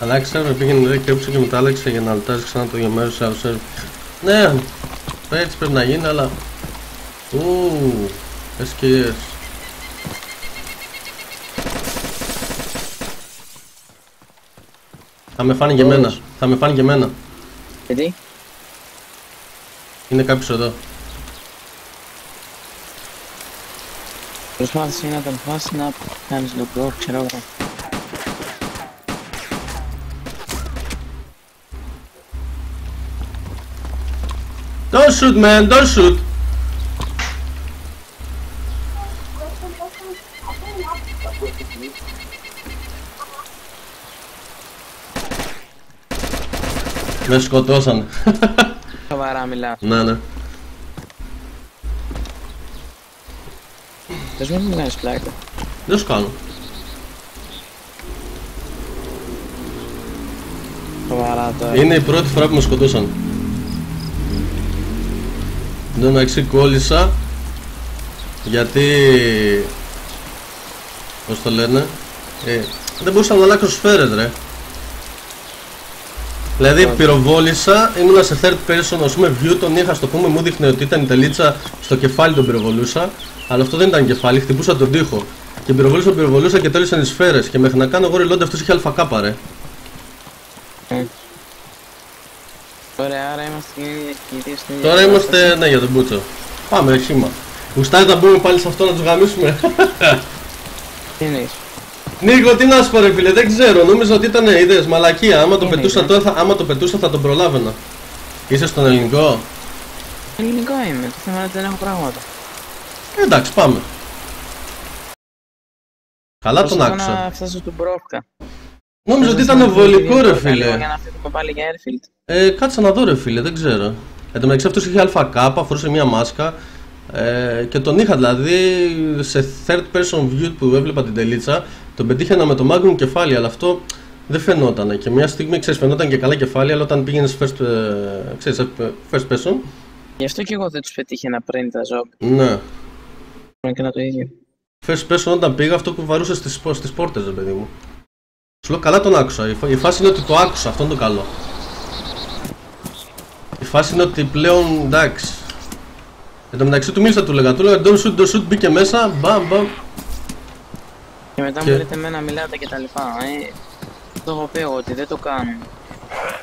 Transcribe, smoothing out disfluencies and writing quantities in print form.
Αλλάξει σερβερ, πήγαινε ρε και όψε και μετά άλλαξε για να αλτάζει ξανά το ίδιο μέρος σε άλλο σερβερ. Ναι, έτσι πρέπει να γίνει, αλλά... SKS. Θα με φάνει και εμένα, θα με φάνει και εμένα. Γιατί? Είναι κάποιος εδώ. Προσπάθησε να τον φάσει να κάνεις το προ, ξέρω εγώ. Don't shoot man, don't shoot! Με σκοτώσανε. Σοβαρά μιλάς. Ναι, ναι. Θες μην μιλάς πλάκα. Δεν σου κάνω. Σοβαρά τώρα. Είναι η πρώτη φορά που με σκοτώσαν. Εν τω μεταξύ κόλλησα γιατί... Πώς το λένε, δεν μπορούσα να αλλάξω σφαίρες ρε. Δηλαδή πυροβόλησα, ήμουνα σε third person, ας πούμε view, τον είχα στο πούμε, μου δείχνε ότι ήταν η τελίτσα στο κεφάλι, τον πυροβολούσα. Αλλά αυτό δεν ήταν κεφάλι, χτυπούσα τον τοίχο. Και πυροβολούσα και τέλειωσαν οι σφαίρες. Και μέχρι να κάνω εγώ reload αυτός είχε αλφακάπα ρε. Ωραία, άρα είμαστε κυρίες στην ίδια. Τώρα είμαστε, ναι, για τον Μπούτσο. Πάμε, χύμα. Γουστάρει να μπούμε πάλι σε αυτό να τους γαμίσουμε. Τι εννοείς? Νίκο, τι να σου πω ρε φίλε, δεν ξέρω, νόμιζα ότι ήταν ιδέες, μαλακία. Άμα το πετούσα τώρα, άμα το πετούσα θα τον προλάβαινα. Είσαι στον ελληνικό? Ελληνικό είμαι, το θέμα είναι ότι δεν έχω πράγματα. Εντάξει, πάμε. Καλά τον άκουσα. Πώς να φτάσω στον πρόφκα. Νόμιζα ότι ήταν βολικό ρε φίλε. Για να φύγουμε πάλι για Airfield. Κάτσε να δω ρε φίλε, δεν ξέρω. Εν τω μεταξύ αυτός είχε ΑΚ, φορούσε μια μάσκα. Και τον είχα δηλαδή σε third person view που έβλεπα την τελίτσα. Τον πετύχαινα με το magnum κεφάλι, αλλά αυτό δεν φαινόταν. Και μια στιγμή ξέρεις, φαινόταν και καλά κεφάλι, αλλά όταν πήγαινες first person. Γι' αυτό και εγώ δεν τους πετύχαινα πριν τα zombie. Ναι. Πρέπει να το ίδιο. First person όταν πήγα, αυτό που βαρούσε στις πόρτες, ρε παιδί μου. Σου λέω καλά τον άκουσα. Η φάση είναι ότι το άκουσα, αυτό είναι το καλό. Η φάση είναι ότι πλέον εντάξει. Εν τω μεταξύ του μίλησα, του λέγα don't shoot, μπήκε μέσα, μπαμ. Και μετά μου λέτε εμένα μιλάτε και τα λοιπά. Το έχω πει εγώ ότι δεν το κάνουν.